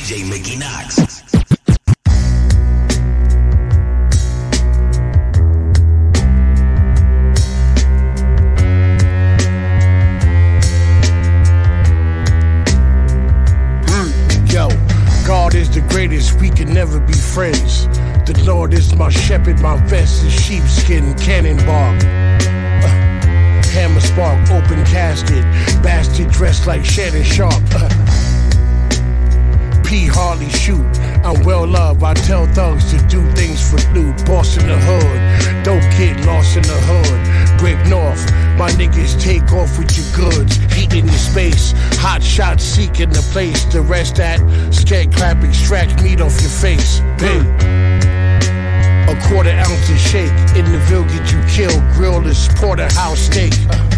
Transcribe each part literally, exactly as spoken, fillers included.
J Mickey Knox. We can never be friends. The Lord is my shepherd, my vest is sheepskin, cannonball. Uh, hammer spark, open casket, bastard dressed like Shannon Sharp. Uh, P. Harley shoot, I'm well loved. I tell thugs to do things for loot. Boss in the hood, don't get lost in the hood. Break north, my niggas take off with your goods. Heat in your space, hot shots seeking the place. The rest that scared clap extract meat off your face. Pay a quarter ounce of shake. In the Ville get you killed, grillless porterhouse steak.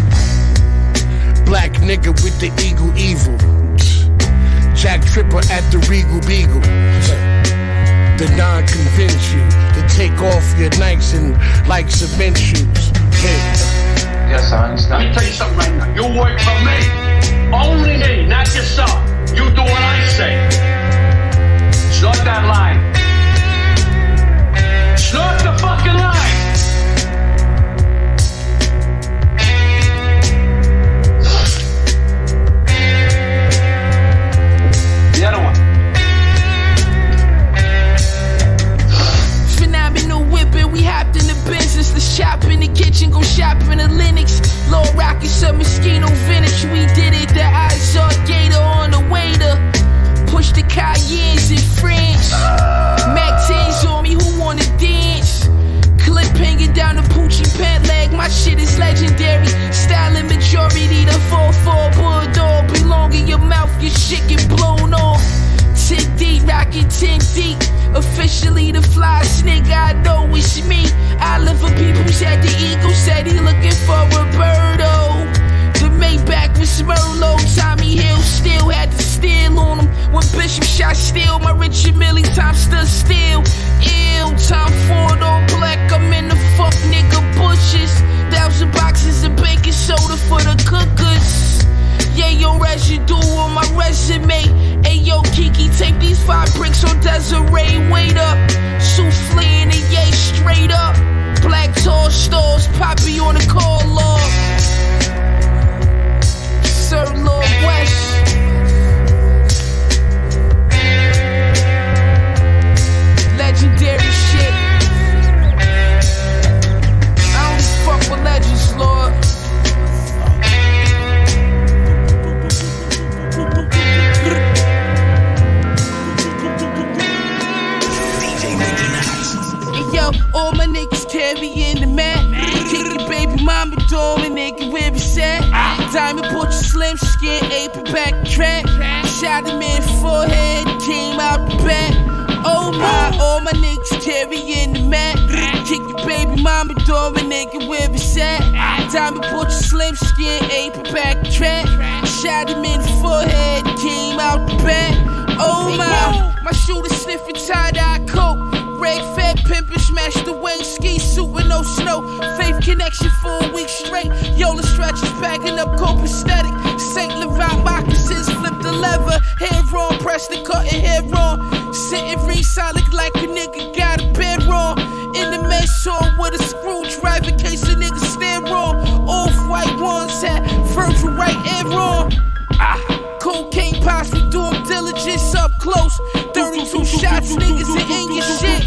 Black nigga with the eagle evil. Jack Tripper at the Regal Beagle. The nine convince you to take off your Nikes and like cement shoes. Hey. Yes, I understand. Let me tell you something right now. You work for me. Only me, not yourself. You do what I say. Start that line. Start the fucking line. The other one. Phenomenal whipping, we hopped in the business. The shop in the kitchen, go shop in the Linux. Low rocket, some mosquito vintage. We did it, the eyes are gator on the way to push the Cayennes in French. Mac tens on me, who wanna dance? Clip hanging down the Poochie pant leg. My shit is legendary. Styling majority, the four four bulldog. Belong in your mouth, your shit get blown off. ten deep, rockin' ten deep. Officially the flyest nigga I know it's me. I live for people said the Eagle said he looking for Roberto. The Maybach with Merlot. Tommy Hill still had to steal on him. When Bishop shot still, my Richard Millie time stood still. Ill, Tom Ford all black, I'm in the fuck nigga bushes. Thousand boxes of baking soda for the cookers. Yeah, yo, residue on my resume. Hey, yo, Kiki, take these five bricks on Desiree. Wait up, souffle in the yay, straight up. Black tall stores, Poppy on the call log. Sir Lord West. Legendary shit. I don't fuck with legends, Lord. All my niggas carrying the mat. Kick your baby mama door and nigga where it's at. Diamond bought your slim skin, apron back track. Shot him in forehead, came out the back. Oh my, all my niggas carrying the mat. Kick your baby mama door and nigga where it's at. Diamond bought your slim skin, apron back track. Shot him in forehead, came out the back. Oh my, my shooter sniffing tie-dye coat. Red fed pimpin', smash the wing, ski suit with no snow. Faith connection for a week straight. Yola stretches bagging up copacetic. Saint Laurent moccasins, flip the lever. Hair wrong, press the cut and hair wrong. Sitting ringside look like a nigga got a bed wrong. In the mess hall with a screwdriver, case a nigga stare wrong. Off-white ones had Virgil right and wrong. Ah, cocaine pops, we do them diligence up close. thirty-two shots, niggas are in your shit.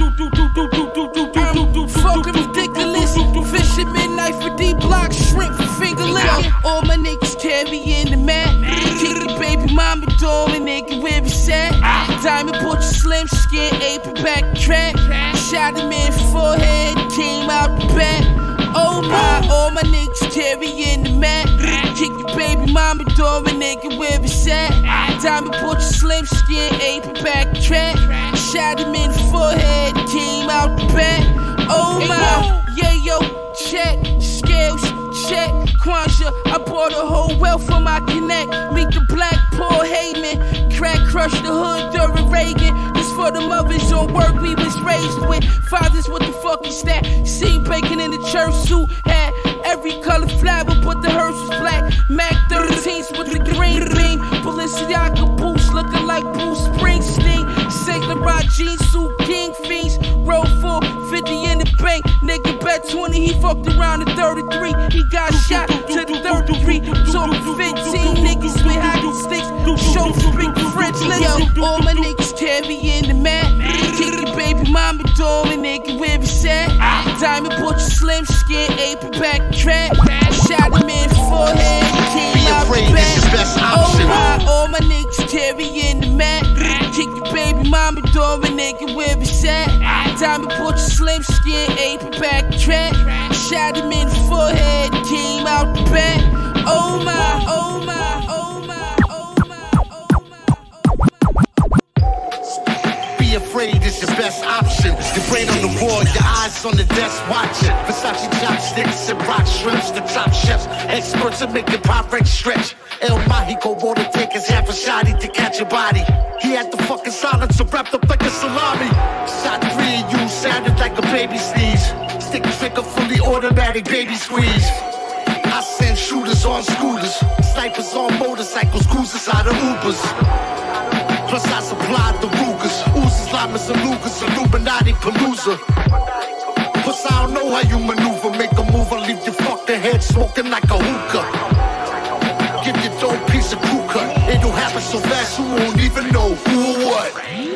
I'm fucking ridiculous. Fisherman knife for D-block, shrimp for finger licking. All my niggas carrying the mat. Kick your baby mama door and nigga where it's at. Diamond bought your slim skin, apron back track. Shot him in forehead, came out the back. Oh my, all my niggas carrying the mat. Kick your baby mama door and nigga where it's at. Diamond bought your slim skin, apron back track. Shot him in forehead, came out the back. Oh my, yeah yo, check, scales, check, Kwanzaa. I bought a whole wealth for my connect. Meet the black Paul Heyman. Crack crush the hood during Reagan. This for the mothers on work we was raised with. Fathers, what the fuck is that? Seen bacon in the church suit. Had every color flower, but the hearse was black. Mac thirteens with the green bean. Balenciaga boots looking like Bruce Springsteen. three got shot to the third degree. Talking fifteen niggas with hockey sticks. Show big French listen. Yo, all my niggas carrying the mat. Kick your baby mama door and nigga where it's at. Diamond bought your slim skin, apron back trap. Shot him in the forehead, came out the back. Oh my, all my niggas carrying the mat. Kick your baby mama door and nigga where it's at. Diamond bought your slim skin, apron back trap. Shot him in the forehead, came out the back. Oh my, oh my, oh my, oh my, oh my. Be afraid is your best option. Your brain on the wall, your eyes on the desk watching. Versace chopsticks and rock shrimps, the top chefs, experts at making Pyrex stretch. El Mágico water takers, half a shotty to catch a body. He had the fucking silencer wrapped up like a salami. Shot three of you sounded like a baby sneeze. Stick trigger, fully automatic baby squeeze. I send shooters on scooters, snipers on motorcycles, cruisers out of Ubers. Plus I supplied the Rugers, Uzis, Llamas, and Lugers, Illuminati Palooza. Plus I don't know how you maneuver, make a move and leave your fucking head smoking like a hookah. Give your dope piece of crew cut, it'll happen so fast you won't even know who or what.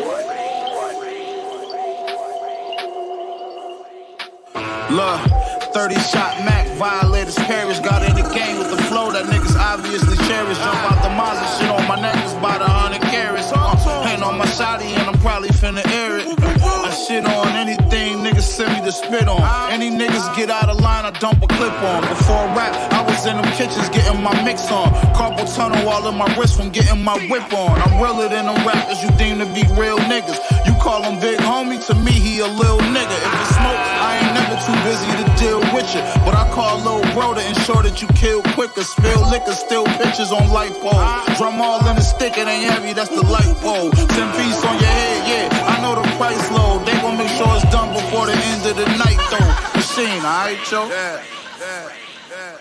Look, thirty shot Mac, violators perish. Got in the game with the flow that niggas obviously cherish. Jump out the Mazda, shit on my neck is about a hundred carats. Uh, Paint on my shotty and I'm probably finna air it. I shit on anything niggas send me to spit on. Any niggas get out of line, I dump a clip on. Before rap, I was in them kitchens getting my mix on. Carpal tunnel all in my wrist from getting my whip on. I'm realer than them rappers you deem to be real niggas. You call him big homie, to me he a lil nigga. If it's smoke, I ain't never too busy to deal with you. But I call lil bro to ensure that you kill quicker. Spill liquor, still pictures on light pole. Drum all in the stick, it ain't heavy, that's the light pole. Ten piece on your head, yeah, I know the price low. They gon' make sure it's done before the end of the night though. Machine, alright, yo? Yeah, yeah, yeah.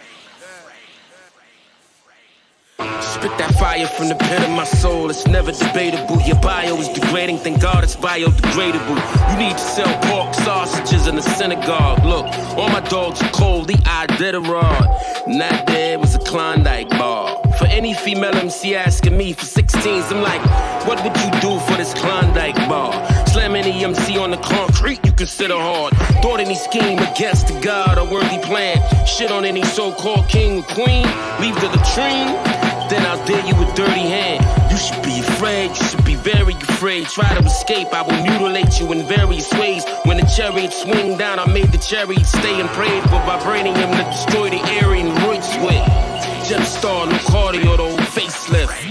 Spit that fire from the pit of my soul, it's never debatable. Your bio is degrading, thank God it's biodegradable. You need to sell pork sausages in the synagogue. Look, all my dogs are cold, the Iditarod. Not there was a Klondike bar. For any female M C asking me for sixteens, I'm like, what would you do for this Klondike bar? Slam any M C on the concrete, you consider hard. Thought any scheme against the God, a worthy plan. Shit on any so-called king or queen, leave the latrine. Then I'll dare you with dirty hand. You should be afraid, you should be very afraid. Try to escape, I will mutilate you in various ways. When the chariots swing down, I made the chariots stay and prayed for vibranium to destroy the Aryan roots with. Just star, no cardio, the old facelift.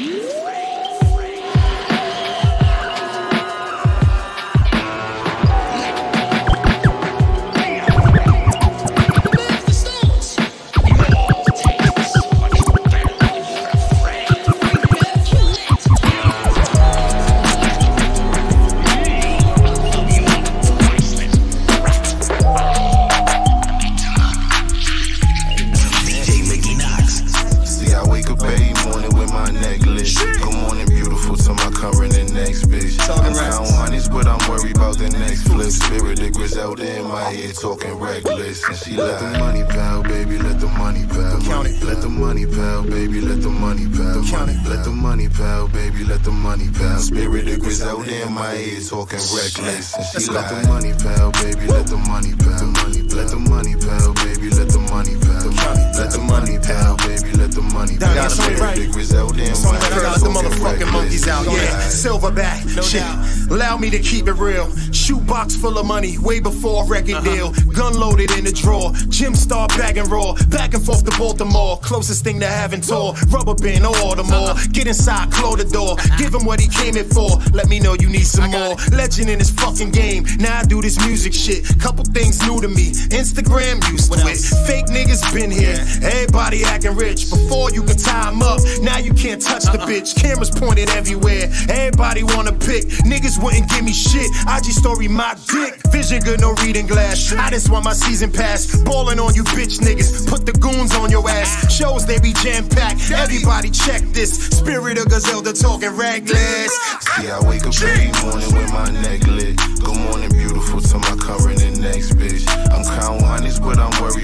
Talking reckless, and she let the money pal, baby, let the money pal, let the money pal, baby, let the money pal, let the money pal, baby, let the money pal. Spirit of Griselda in my ear, talking reckless, and she let the money pal, baby, let the money pal, let the money pal, baby, let the money pal, let the money pal, baby, let the money pal. Spirit of Griselda in my ear, let the motherfucking monkeys out, yeah. Silverback, shit, allow me to keep it real. Shoebox full of money, way before record deal. Gun loaded in the drawer, Jim Star bagging raw. Back and forth to Baltimore, closest thing to having tour. Rubber band or Baltimore, get inside, close the door. Give him what he came in for, let me know you need some more. Legend in this fucking game, now I do this music shit. Couple things new to me, Instagram used to it. Fake niggas been here, everybody acting rich. Before you could tie him up, now you can't touch the bitch. Cameras pointed everywhere, everybody wanna pick. Niggas wouldn't give me shit, I G story my dick. Vision good, no reading glass. I just want my season pass. Ballin' on you bitch niggas, put the goons on your ass. Shows they be jam-packed, everybody check this. Spirit of Griselda talking reckless. See, I wake up every morning with my neck lit. Good morning beautiful to my current and next bitch. I'm counting hundreds but I'm worried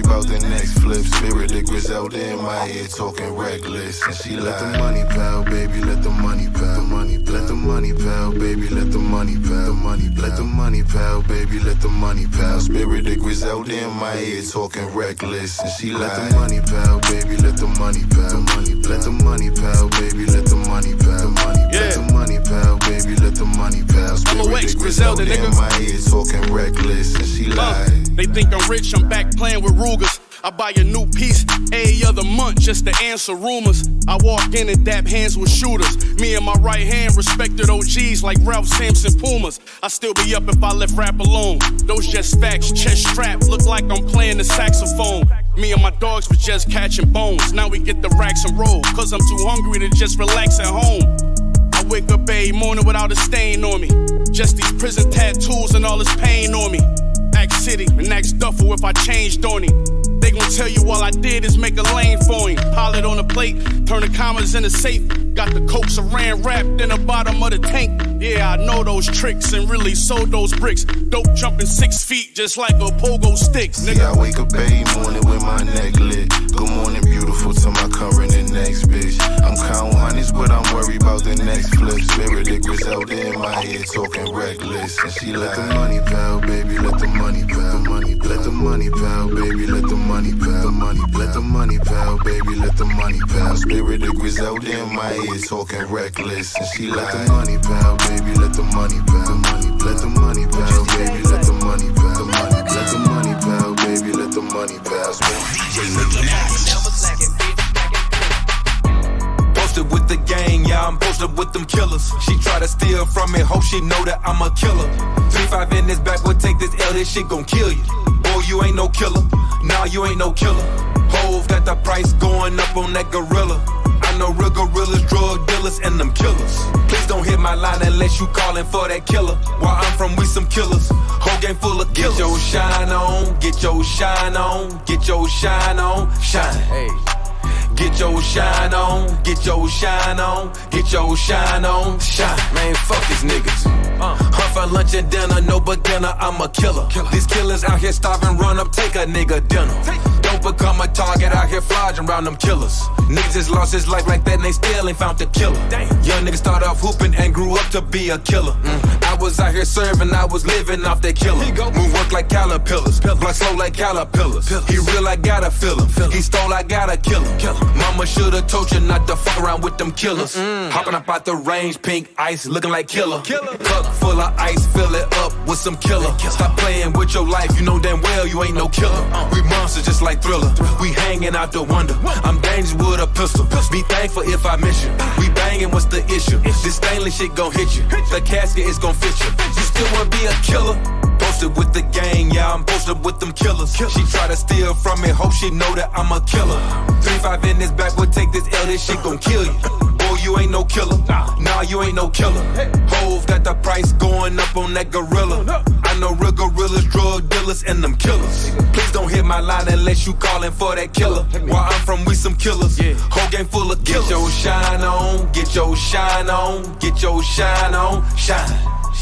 about the next flip. Spirit of Griselda in my ear talking reckless. And she let the money pal, baby, let the money pal. Money, let the money pal, baby, let the money pal. Money, let the money pal, baby, let the money pal. Spirit of Griselda in my ear talking reckless. And she let the money pal, baby, let the money pal. Money, let the money pal, baby, let the money pal. Money, let the money pal, baby, let the money pal. I'm a Wax Griselda, nigga. In my ear talking reckless. And she lied. They think I'm rich, I'm back playing with Rugers. I buy a new piece every other month just to answer rumors. I walk in and dap hands with shooters. Me and my right hand respected O Gs like Ralph Sampson Pumas. I still be up if I left rap alone. Those just facts, chest strap, look like I'm playing the saxophone. Me and my dogs was just catching bones. Now we get the racks and roll, cause I'm too hungry to just relax at home. I wake up every morning without a stain on me. Just these prison tattoos and all this pain on me. Act City and ask Duffel if I changed on him. They gon' tell you all I did is make a lane for him. Pilot on the plate, turn the commas in the safe. Got the coke saran wrapped in the bottom of the tank. Yeah, I know those tricks and really sold those bricks. Dope jumping six feet just like a pogo stick. Nigga. See, I wake up every morning with my neck lit. Good morning, beautiful, to my current and next bitch. I'm counting hundreds, but I'm worried about the next flip. Spirit of Griselda in my head talking reckless. And she let the money pal, baby, let the money pal. Money, let the money pal, baby, let the money pal. Money, let the money pal, baby, let the money pal. Spirit of Griselda in my head talking reckless. And she let the money pal, baby, let the money pal. Money, let the money pal, baby, let the money pal. Money, let the money pal, baby, let the money pal. Posted with the gang, yeah, I'm posted with them killers. She try to steal from me, hope she know that I'm a killer. three five in this back, we'll take this L, this shit gon' kill you. Boy, you ain't no killer, nah, you ain't no killer. Hove got the price going up on that gorilla. I know real gorillas, drug dealers, and them killers. Please don't hit my line unless you callin' for that killer. Where I'm from, we some killers. Whole game full of killers. Get your shine on, get your shine on, get your shine on, shine. Hey. Get your shine on, get your shine on, get your shine on, shine. Man, fuck these niggas. Uh, Hunt for lunch and dinner, no beginner, I'm a killer. killer. These killers out here starving, run up, take a nigga dinner. Take. Don't become a target out here flogging around them killers. Niggas just lost his life like that and they still ain't found the killer. Damn. Young niggas start off hooping and grew up to be a killer. Mm. I was out here serving, I was living off that killer. Move work like caterpillars, blood slow like caterpillars. Pillars. He real, I gotta feel him. Feel he stole, I gotta kill him. Kill him. Mama should've told you not to fuck around with them killers. Mm-mm. Hopping up out the range, pink ice, looking like killer. killer. Cup full of ice, fill it up with some killer. killer. Stop playing with your life, you know damn well you ain't no killer. Uh, we monsters just like Thriller. We hanging out the wonder. I'm dangerous with a pistol. Be thankful if I miss you. We banging, what's the issue? This stainless shit gon' hit you. The casket is gon' fit you. You still wanna be a killer? Posted with the gang, yeah, I'm posted with them killers. She try to steal from me, hope she know that I'm a killer. three five in this back, we'll take this L, this shit gon' kill you. Boy, you ain't no killer, nah, you ain't no killer. Hove got the price going up on that gorilla. I know real gorillas, drug dealers, and them killers. Please don't hit my line unless you callin' for that killer. Where I'm from, we some killers. Whole game full of killers. Get your shine on, get your shine on, get your shine on, shine.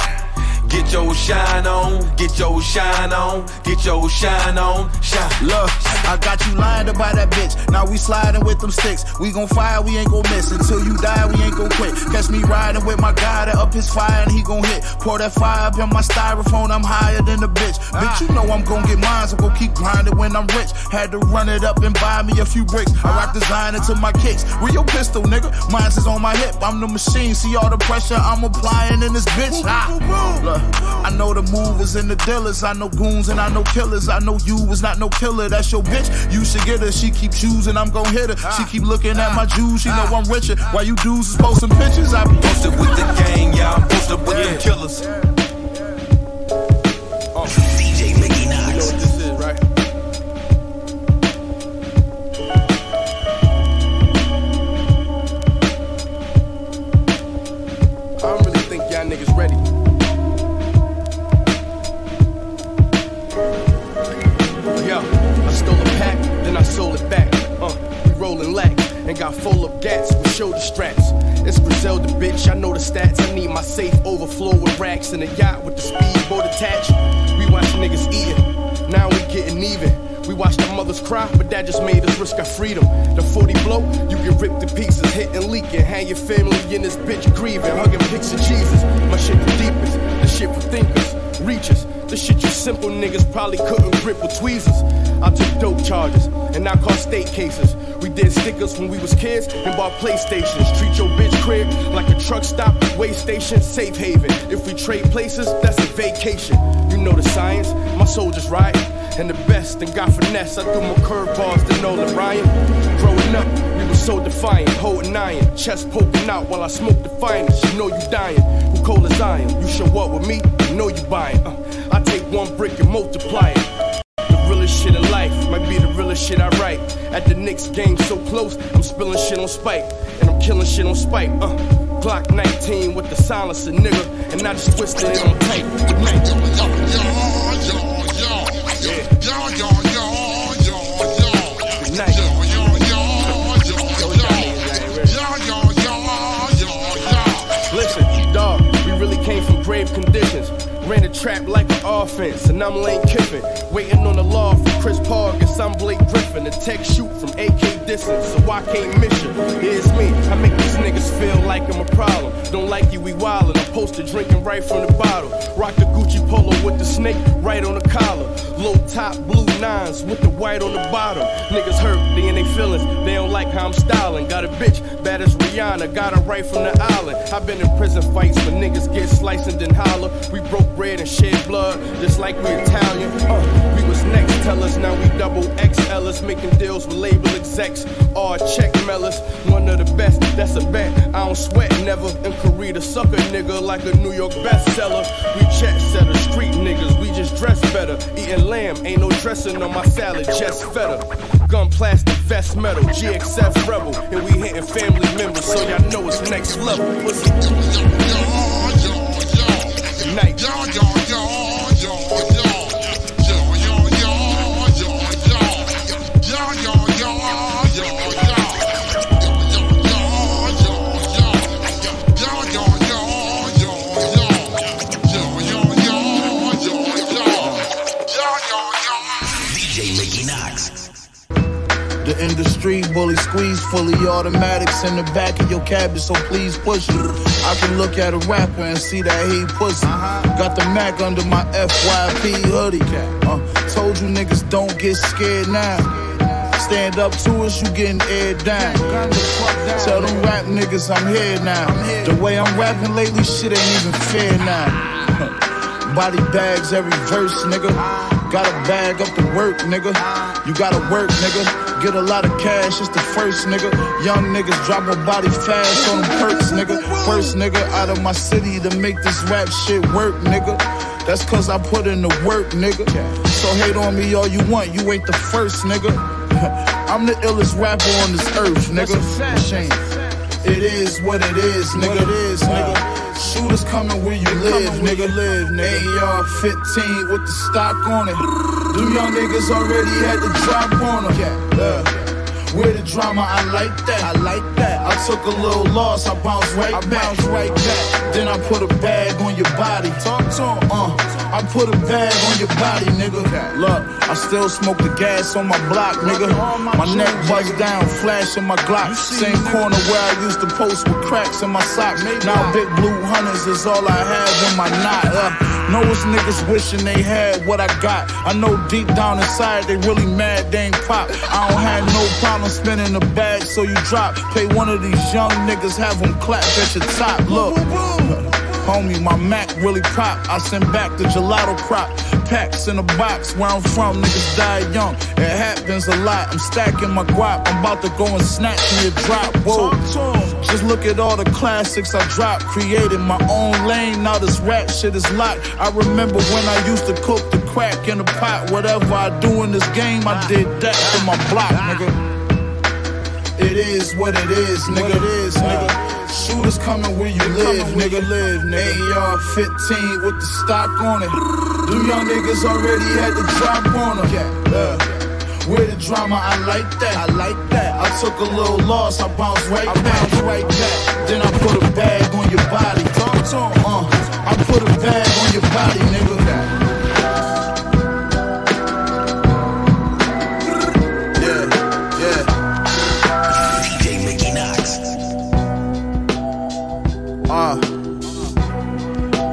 Get your shine on, get your shine on, get your shine on, shine. Look, I got you lying about that bitch. Now we sliding with them sticks. We gon' fire, we ain't gon' miss. Until you die, we ain't gon' quit. Catch me riding with my guy to up his fire and he gon' hit. Pour that fire up in my styrofoam, I'm higher than the bitch. Ah. Bitch, you know I'm gon' get mine, so go keep grinding when I'm rich. Had to run it up and buy me a few bricks. I rock design into my kicks. Where your pistol, nigga? Mine's is on my hip. I'm the machine. See all the pressure I'm applying in this bitch. Ah. Look. I know the movers and the dealers. I know goons and I know killers. I know you was not no killer. That's your bitch. You should get her. She keep choosing. I'm gon' hit her. She keep looking at my jewels. She know I'm richer. While you dudes is posting pictures, I be posted with the gang. Yeah, I'm posted with them killers. Oh. D J Mickey Knox. You know what this is, right? I don't really think y'all niggas ready. Yo, I stole a pack, then I sold it back. Uh, we rollin' lack and got full of gats with shoulder straps. It's Griselda, bitch, I know the stats. I need my safe overflow with racks and a yacht with the speedboat attached. We watch niggas eating, now we getting even. We watched our mothers cry, but that just made us risk our freedom. The forty blow, you get ripped to pieces, hitting, leaking. Hang your family in this bitch grieving, hugging pics of Jesus. My shit the deepest, the shit for thinkers, reachers. The shit you simple niggas probably couldn't grip with tweezers. I took dope charges, and I caught state cases. We did stickers when we was kids and bought PlayStations. Treat your bitch crib like a truck stop, way station, safe haven. If we trade places, that's a vacation. You know the science, my soldiers riding. And the best, and got finesse. I threw my curveballs to Nolan Ryan. Growing up, we were so defiant, holding iron, chest poking out while I smoked the finest. You know you dying, who cold as iron. You show up with me, you know you buying. Uh, I take one brick and multiply it. The realest shit in life might be the realest shit I write. At the Knicks game so close, I'm spilling shit on spike, and I'm killing shit on spike. Uh, Glock nineteen with the silencer, nigga, and I just twisted it on tape. Good night. Yeah. Yo, yo, yo, yo, yo. Good night. Yo, yo, yo, yo, yo, yo, yo, yo, yo. Listen, dog, we really came from grave conditions. Ran the trap like an offense, and I'm Lane Kiffin. Waiting on the law for Chris Paul, guess I'm Blake Griffin. A tech shoot from A K distance, so I can't miss you. Here's me, I make these niggas feel like I'm a problem. Don't like you, we wildin'. I'm posted drinking right from the bottle. Rock the Gucci polo with the snake right on the collar. Low top, blue nines with the white on the bottom. Niggas hurt, they in they feelings, they don't like how I'm styling. Got a bitch, bad as Rihanna, got her right from the island. I've been in prison fights where niggas get sliced and then holler. We broke bread and shed blood, just like we Italian. Uh, we was next, tell us now we double X L S, making deals with label execs. All check mellers, one of the best, that's a bet. I don't sweat never. In Korea, sucker nigga like a New York bestseller. We jet setter, street niggas, we just dress better. Eating lamb, ain't no dressing on my salad, just feta. Gun plastic, vest metal, G X F rebel, and we hitting family members, so y'all know it's next level. Pussy. Good night. Yo, yo, yo, yo, yo. Yo, yo, yo, yo, yo. Yo, yo, yo, yo, yo. The industry bully squeeze, fully automatics in the back of your cabin, so please push it. I can look at a rapper and see that he pussy. Got the Mac under my F Y P hoodie. Uh, told you niggas don't get scared now. Stand up to us, you getting aired down. Tell them rap niggas I'm here now. The way I'm rapping lately, shit ain't even fair now. Body bags every verse, nigga. Gotta bag up the work, nigga. You gotta work, nigga. Get a lot of cash, it's the first, nigga. Young niggas drop a body fast on them perks, nigga. First nigga out of my city to make this rap shit work, nigga. That's cause I put in the work, nigga. So hate on me all you want, you ain't the first, nigga. I'm the illest rapper on this earth, nigga. Shame. It is what it is, nigga. It is, nigga. Shooters coming where you live, nigga. Live, nigga. A R fifteen with the stock on it. Them young niggas already had the drop on them. Yeah. Where the drama, I like that. I like that. I took a little loss, I bounced right I back. Bounced right back. Then I put a bag on your body. Talk to him. Uh, I put a bag on your body, nigga. Look, I still smoke the gas on my block, nigga. My neck buzzed down, flashing my Glock. Same corner where I used to post with cracks in my socks. Now big blue hunters is all I have in my knot. Uh, know it's niggas wishing they had what I got. I know deep down inside they really mad they ain't pop. I don't have no problem spinning the bag so you drop. Pay one of these young niggas, have them clap at your top. Look, homie, my Mac really pop. I send back the gelato crop. Packs in a box, where I'm from, niggas die young. It happens a lot, I'm stacking my guap. I'm about to go and snatch me a drop, whoa. Just look at all the classics I dropped. Created my own lane, now this rap shit is locked. I remember when I used to cook the crack in the pot. Whatever I do in this game, I did that for my block, nigga. It is what it is, nigga. It is, nigga. Shooters coming where you live, nigga. Live, nigga. A R fifteen with the stock on it. Them young niggas already had the drop on them. Yeah. Where the drama, I like that. I like that. I took a little loss, I bounced right I back. Bounced right back. Then I put a bag on your body. Talk to him. Uh, I put a bag on your body, nigga.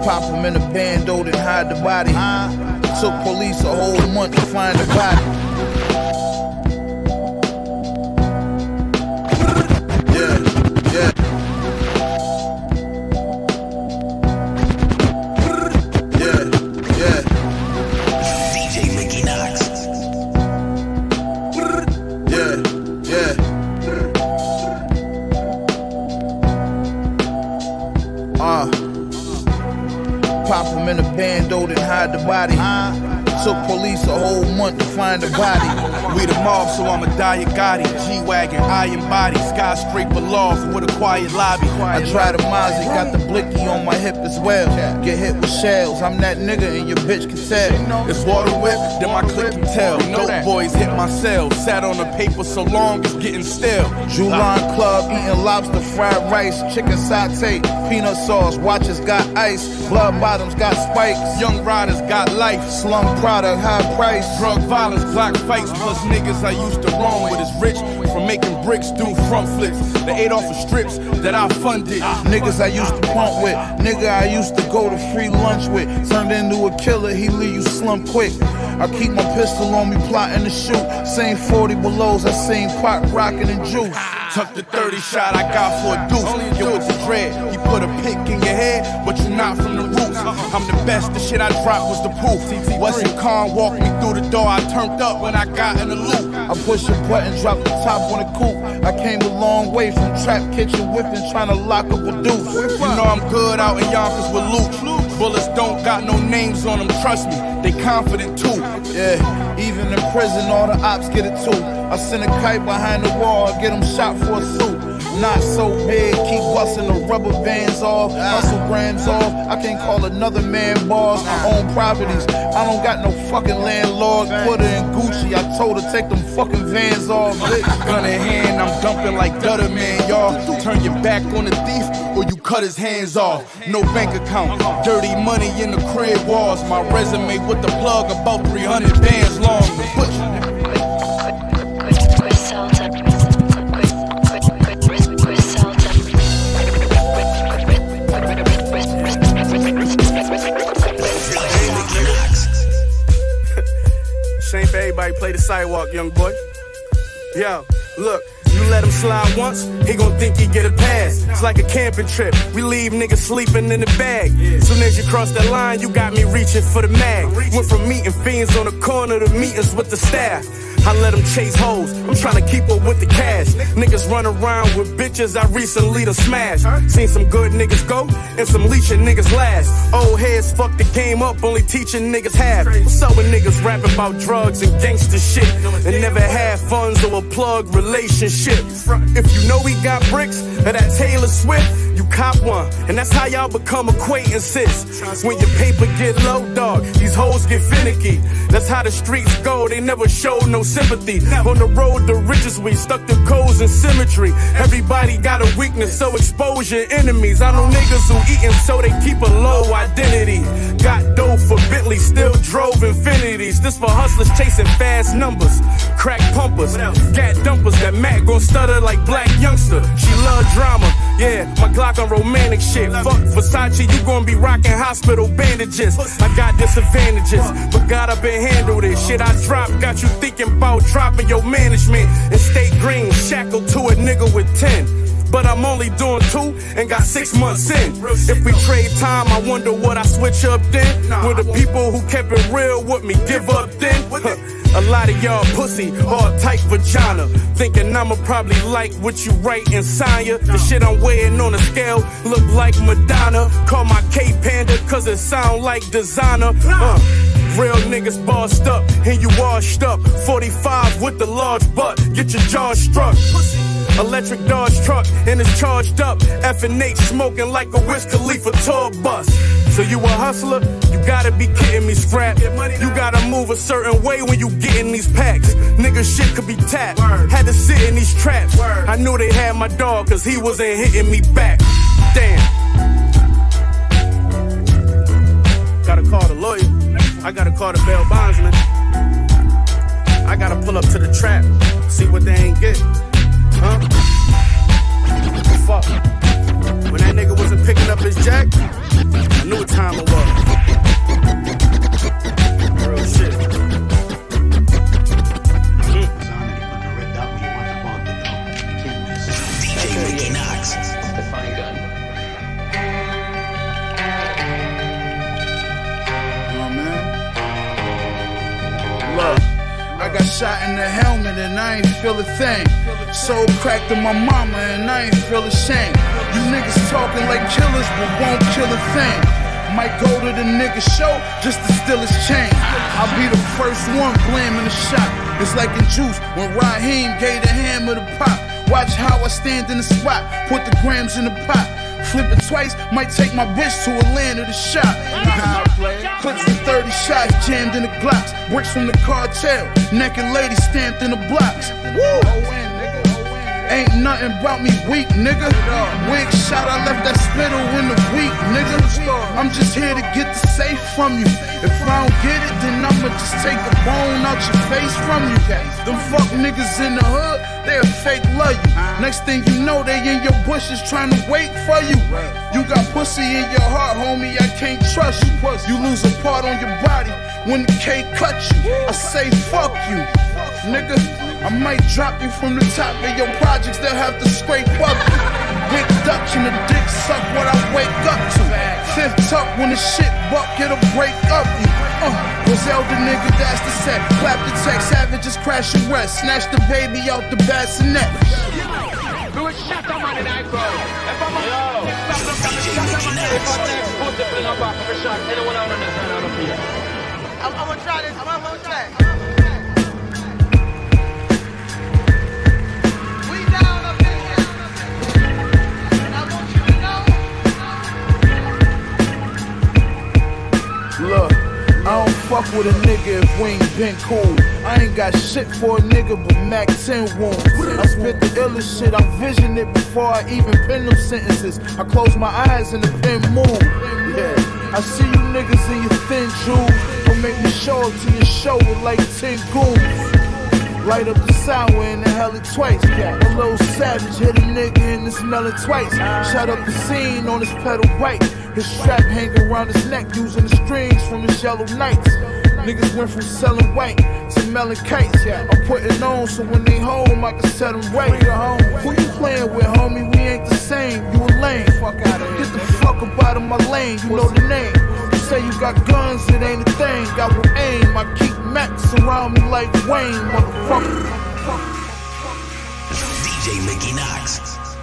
Pop him in a bando, then hide the body. Took police a whole month to find the body. Yeah, yeah. Yeah, yeah. D J Mickey Knox. Yeah, yeah. Uh, pop him in a bando, then hide the body. Took police a whole month to find the body. We the mob, so I'ma die a Gotti. G-Wagon, iron body, skyscraper loft with a quiet lobby. I tried a Mozzie, got the blicky on my hip as well. Get hit with shells, I'm that nigga and your bitch can tell. It's water whip, then my click can tell. Dope boys hit my cell, sat on the paper so long it's getting stale. Julian Club, eating lobster, fried rice, chicken satay, peanut sauce, watches got ice, blood bottoms got spikes, young riders got life, slum product, high price, drug violence, block fights, plus niggas I used to roam with is rich from making bricks do front flips. They ate off of strips that I funded. Niggas I used to pump with, nigga I used to go to free lunch with, turned into a killer, he leave you slump quick. I keep my pistol on me, plotting to shoot. Same forty belows, I seen pot rockin' and juice. Tuck the thirty shot I got for a deuce. Yo, it's a dread. He put a pick in your head, but you're not from the roots. I'm the best, the shit I dropped was the proof. Wesson Khan walked me through the door, I turned up when I got in the loop. I pushed a button, dropped the top on the coupe. I came a long way from trap kitchen whipping, trying to lock up a deuce. You know I'm good out in Yonkers with loot. Bullets don't got no names on them, trust me, they confident too. Yeah, even in prison, all the ops get it too. I send a kite behind the wall, get him shot for a suit. Not so big, keep busting the rubber bands off, hustle grams off. I can't call another man boss. I own properties, I don't got no fucking landlord. Put her in Gucci, I told her take them fucking vans off. Gun in hand, I'm dumping like Dutter Man, y'all. Turn your back on the thief or you cut his hands off. No bank account, dirty money in the crib walls. My resume with the plug about three hundred bands long. The butcher. Ain't for everybody play the sidewalk, young boy. Yo, look, you let him slide once, he gon' think he get a pass. It's like a camping trip, we leave niggas sleeping in the bag. Soon as you cross that line, you got me reaching for the mag. Went from meeting fiends on the corner to meetings with the staff. I let them chase hoes, I'm tryna keep up with the cash. Niggas run around with bitches I recently done smashed. Seen some good niggas go, and some leeching niggas last. Old heads fuck the game up, only teaching niggas half. What's up with niggas rapping about drugs and gangster shit, and never had funds or a plug relationship? If you know we got bricks, or that Taylor Swift, you cop one, and that's how y'all become acquaintances. When your paper get low, dog, these hoes get finicky. That's how the streets go, they never show no sympathy. On the road to riches, we stuck to codes and symmetry. Everybody got a weakness, so expose your enemies. I know niggas who eatin' so they keep a low identity. Got dough for Bentley, still drove Infinities. This for hustlers chasing fast numbers. Crack pumpers, gat dumpers. That Mac gon' stutter like black youngster. She love drama, yeah, my Glock on romantic shit. Fuck Versace, you gon' be rocking hospital bandages. I got disadvantages, but God up and handle this shit I drop. Got you thinking about dropping your management and stay green, shackled to a nigga with ten. But I'm only doing two and got six months in. If we trade time, I wonder what I switch up then. Will the people who kept it real with me give up then? Huh. A lot of y'all pussy, hard tight vagina, thinking I'ma probably like what you write and sign ya. The shit I'm weighing on a scale look like Madonna. Call my K-Panda cause it sound like designer. uh. Real niggas bossed up and you washed up. forty-five with the large butt, get your jaw struck. Electric Dodge truck and it's charged up. F and H smoking like a Wiz Khalifa tour bus. So you a hustler? You gotta be kidding me, Scrap. You gotta move a certain way when you get in these packs. Nigga shit could be tapped. Had to sit in these traps. I knew they had my dog cause he wasn't hitting me back. Damn. Gotta call the lawyer. I gotta call the bail bondsman. I gotta pull up to the trap, see what they ain't get. Huh? Fuck. When that nigga wasn't picking up his jack, Knew what time it was. Real shit. Mm. D J Mickey Knox. The fine gun. Oh man. Look, I got shot in the helmet and I ain't feel a thing. Soul cracked to my mama and I ain't feel ashamed. You niggas talking like killers but won't kill a thing. Might go to the nigga show just to steal his chain. I'll be the first one blaming the shot. It's like in Juice when Raheem gave the hammer the pop. Watch how I stand in the spot, put the grams in the pot. Flip it twice, might take my bitch to Atlanta to shop. Clips of thirty shots jammed in the Glocks. Bricks from the cartel, naked lady stamped in the blocks. Woo! Ain't nothing about me weak, nigga. Wig shot, I left that spittle in the week, nigga. I'm just here to get the safe from you. If I don't get it, then I'ma just take the bone out your face from you. Them fuck niggas in the hood, they'll fake love you. Next thing you know, they in your bushes trying to wait for you. You got pussy in your heart, homie, I can't trust you. You lose a part on your body when the K cut you. I say fuck you, nigga. I might drop you from the top of your projects, they'll have to scrape up you. Big Dutch and the dick suck what I wake up to. Fifth tuck when the shit buck, it'll break up you. Uh, Griselda nigga, that's the set. Clap the tech, savages crash and rest. Snatch the baby out the bassinet. Do a shot a man in I crowd. If I'm a yo, stop them from the shot a man in I crowd. Put the in our back of a shot. Anyone out on this side out of here? I'm gonna try this. I'm gonna try. Look, I don't fuck with a nigga if we ain't been cool. I ain't got shit for a nigga but Mac ten wounds. I spit the illest shit, I vision it before I even pen them sentences. I close my eyes and the pen move. Yeah, I see you niggas in your thin jewels. Don't make me show up to your show with like ten goons. Light up the sour and inhale it twice. A little savage hit a nigga and it's smelling twice. Shut up the scene on his pedal bike. His strap hanging around his neck using the strings from his yellow nights. Niggas went from selling white to melon kites. I'm putting on so when they home I can set them right. Who you playing with, homie? We ain't the same. You a lame. Get the fuck up out of my lane. You know the name. You say you got guns, it ain't a thing. Got with aim. I keep Max around me like Wayne, motherfucker. D J Mickey Knox.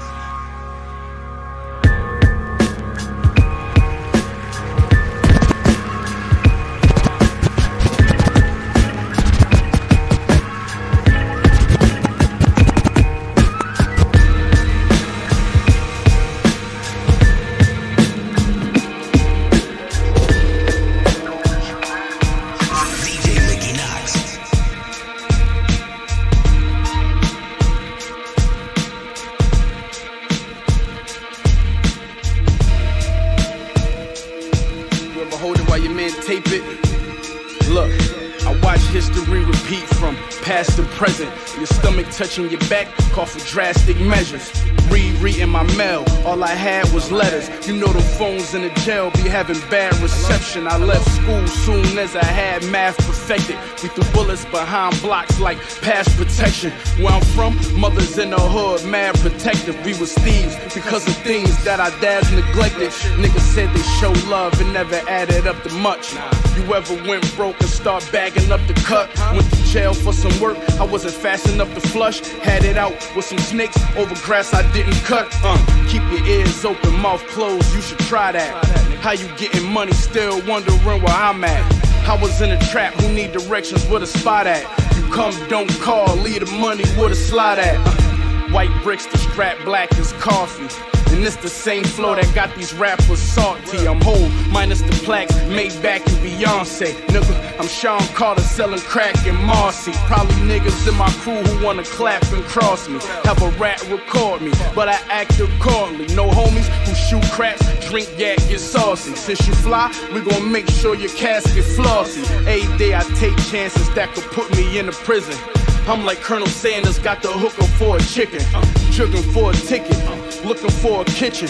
Present, your stomach touching your back, call for drastic measures. Rereading my mail, all I had was letters. You know the phones in the jail be having bad reception. I left school soon as I had math perfected. We threw bullets behind blocks like past protection. Where I'm from, mothers in the hood, mad protective. We was thieves because of things that our dads neglected. Niggas said they show love and never added up to much. You ever went broke and start bagging up the cut? Went to jail for some work, I wasn't fast enough to flush. Had it out with some snakes over grass I didn't cut. Uh, keep your ears open, mouth closed, you should try that. How you getting money, still wondering where I'm at. I was in a trap, who need directions, where to spot at? You come, don't call, leave the money, where to slide at. Uh, white bricks, the strap black as coffee. And it's the same flow that got these rappers salty. I'm whole, minus the plaques, Maybach and Beyonce. Nigga, I'm Sean Carter selling crack in Marcy. Probably niggas in my crew who wanna clap and cross me. Have a rat record me, but I act accordingly. No homies who shoot craps, drink yak, get saucy. Since you fly, we gon' make sure your casket flossy. Every day I take chances that could put me in a prison. I'm like Colonel Sanders, got the hooker for a chicken. Uh, Triggering for a ticket, uh, looking for a kitchen.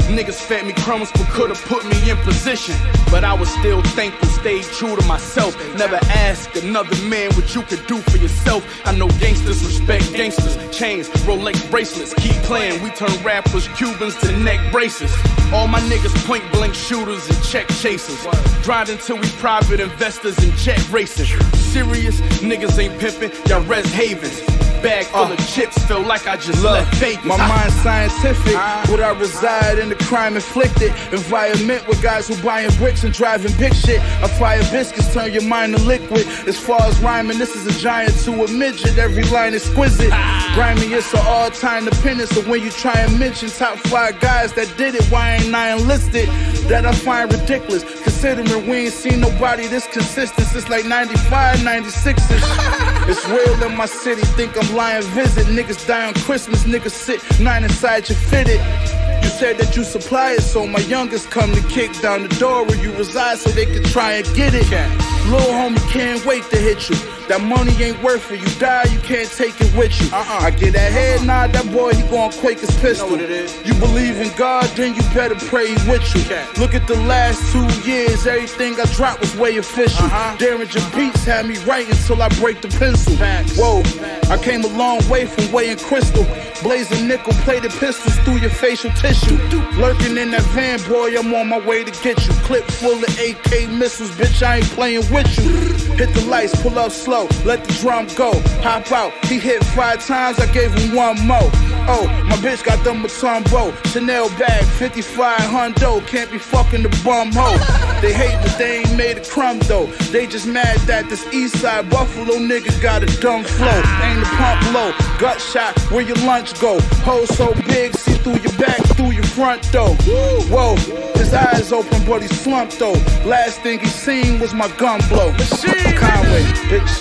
Niggas fed me crumbs but could've put me in position. But I was still thankful, stayed true to myself. Never ask another man what you could do for yourself. I know gangsters respect gangsters. Chains, Rolex bracelets, keep playing. We turn rappers, Cubans to neck braces. All my niggas point blank shooters and check chasers. Grind until we private investors and jet racing. Serious niggas ain't pimping, y'all res havens. Bag full uh, of chips, feel like I just look, left Vegas. My mind's scientific, uh, but I reside in the crime inflicted environment with guys who buying bricks and driving big shit. I fire biscuits, turn your mind to liquid. As far as rhyming, this is a giant to a midget. Every line exquisite. Grimy, it's an all-time dependence. So when you try and mention top five guys that did it, why ain't I enlisted? That I find ridiculous, considering we ain't seen nobody this consistent since like ninety-five, ninety-six-ish. It's real in my city, think I'm lying visit. Niggas die on Christmas, niggas sit nine inside your fitted. You said that you supply it, so my youngest come to kick down the door where you reside so they can try and get it. Little homie can't wait to hit you. That money ain't worth it. You die, you can't take it with you. Uh-uh. I get that head nod, that boy, he gon' quake his pistol. Know what it is. You believe in God, then you better pray with you. Look at the last two years, everything I dropped was way official. Uh-huh. Derringer Beats had me writing till I break the pencil. Whoa, I came a long way from weighing crystal. Blazing nickel-plated pistols through your facial tissue. Lurking in that van, boy, I'm on my way to get you. Clip full of A K missiles, bitch, I ain't playing with you. Hit the lights, pull up slow, let the drum go. Hop out, he hit five times, I gave him one more. Oh, my bitch got them Matumbo, Chanel bag, fifty-five hundo. Can't be fucking the bum hoe. They hate but they ain't made a crumb though. They just mad that this east side Buffalo nigga got a dumb flow. Aim the pump low, gut shot, where your lunch go. Hole so big, see through your back, through your front though. Whoa, his eyes open but he's slumped though. Last thing he seen was my gun blow. Conway, bitch.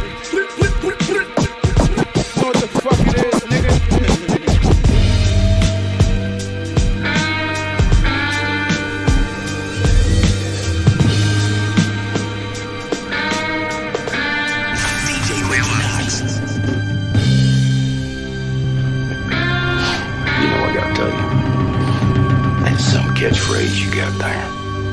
Know what the fuck it is, nigga? Catchphrase you got there.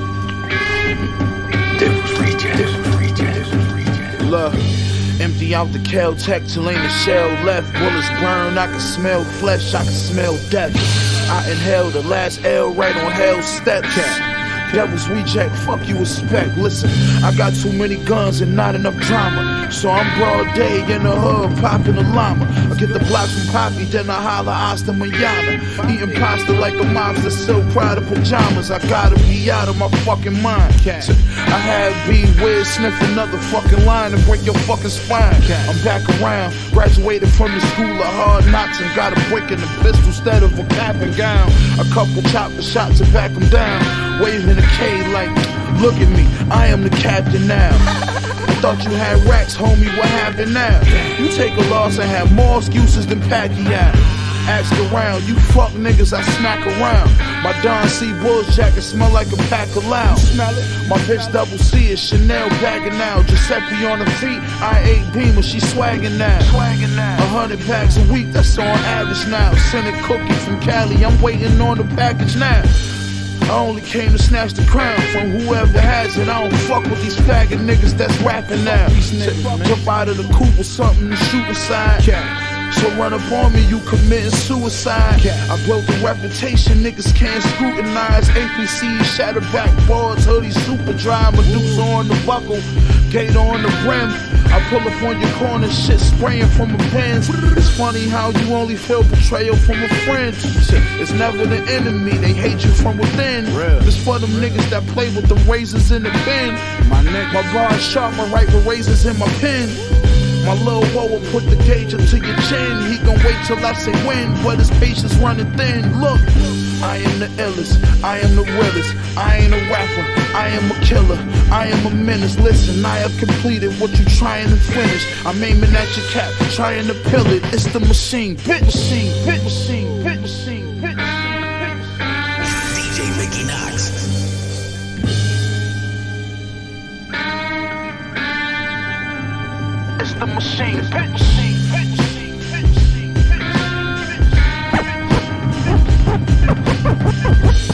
Different region, different region, different region. Look, empty out the Cal-Tech till ain't a shell left. Bullets burn, I can smell flesh, I can smell death. I inhale the last L right on hell's steps. Devil's reject, fuck you expect. Listen, I got too many guns and not enough drama. So I'm broad day in the hood, popping a llama. I get the block from Poppy, then I holler Asta Manana. Eating pasta like a mobster, silk Prada pajamas. I gotta be out of my fucking mind. I had B Wiz sniff another fucking line and break your fucking spine. I'm back around, graduated from the school of hard knocks and got a brick in the pistol instead of a cap and gown. A couple chopper shots to back them down. Waving a K like, look at me, I am the captain now. I thought you had racks, homie, what happened now? You take a loss and have more excuses than Pacquiao. Ask around, you fuck niggas, I smack around. My Don C. Bulls jacket smell like a pack of loud. Smell it? My bitch double C is Chanel bagging now. Giuseppe on her feet, I eight Beamer, she swagging now. Swagging now. A hundred packs a week, that's on average now. Send a cookie from Cali, I'm waiting on the package now. I only came to snatch the crown from whoever has it. I don't fuck with these faggot niggas that's rapping now. Jump out of the coupe or something to shoot aside. So run up on me, you committing suicide. I built a reputation, niggas can't scrutinize. A P C, shatter backboards, hoodie super dry. Medusa on the buckle, gator on the brim. I pull up on your corner, shit spraying from a Benz. It's funny how you only feel betrayal from a friend. It's never the enemy, they hate you from within. It's for them niggas that play with the razors in the bin. My neck, my bar is sharp, I write with razors in my pen. My little woe will put the gauge up to your chin. He gon' wait till I say when, but his patience running thin. Look, I am the illest, I am the realest. I ain't a rapper, I am a killer, I am a menace. Listen, I have completed what you trying to finish. I'm aiming at your cap, trying to pill it. It's the machine, bit machine, bit machine, bit machine, bit machine. D J Mickey Knox. It's the machine, bit machine, bit machine, bit machine, bit machine, bit machine.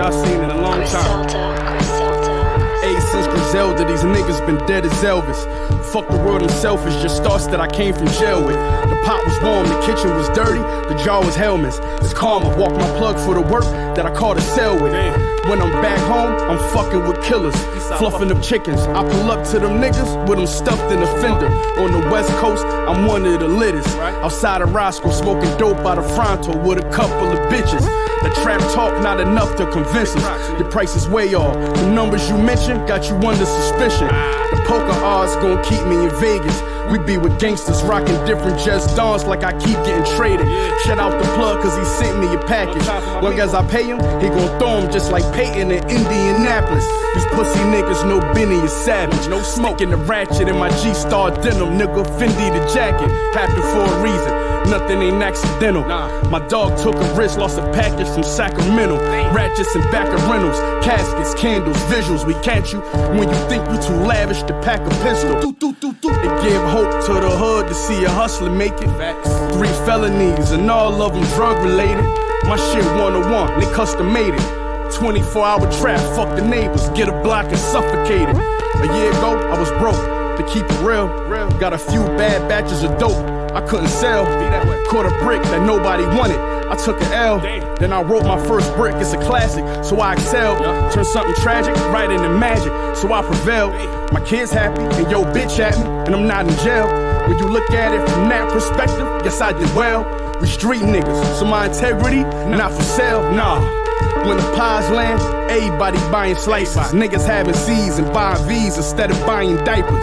I seen in a long time. Hey, since Griselda, these niggas been dead as Elvis. Fuck the world, I'm selfish, just thoughts that I came from jail with. The pot was warm, the kitchen was dirty, the jar was Hellman's. It's karma, walk my plug for the work that I caught a sell with. When I'm back home, I'm fucking with killers, fluffing up chickens. I pull up to them niggas with them stuffed in the fender. On the west coast, I'm one of the littest. Outside of Roscoe, smoking dope out of Fronto with a couple of bitches. The trap talk not enough to convince us. Your price is way off. The numbers you mentioned got you under suspicion. The poker odds gon' keep me in Vegas. We be with gangsters rocking different Just Dons like I keep getting traded. Shout out the plug cause he sent me a package. Long as I pay him, he gon' throw him just like Peyton in Indianapolis. These pussy niggas know Benny is savage. No smoke in the ratchet in my G-Star denim. Nigga Fendi the jacket. Happened for a reason. Nothing ain't accidental. My dog took a risk, lost a package from Sacramento. Ratchets and back of rentals, caskets, candles, visuals. We catch you when you think you too lavish to pack a pistol. It give hope to the hood to see a hustler make it. Three felonies and all of them drug related. My shit one oh one, they custom made it. twenty-four hour trap, fuck the neighbors, get a block and suffocate it. A year ago, I was broke, to keep it real. Got a few bad batches of dope I couldn't sell. Caught a brick that nobody wanted. I took an L, then I wrote my first brick. It's a classic, so I excelled. Turned something tragic right into magic, so I prevailed. My kids happy, and yo bitch at me, and I'm not in jail. When you look at it from that perspective, guess I did well. We street niggas, so my integrity not for sale, nah. When the pies land, everybody buying slices. Niggas having C's and buying V's instead of buying diapers.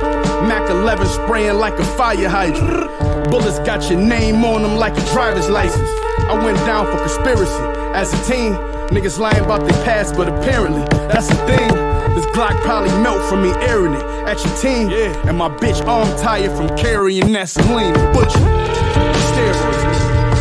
Mac eleven spraying like a fire hydrant. Bullets got your name on them like a driver's license. I went down for conspiracy as a teen. Niggas lying about their past, but apparently that's the thing. This Glock probably melt from me airing it at your team. And my bitch arm tired from carrying that saline. Butcher, steroids.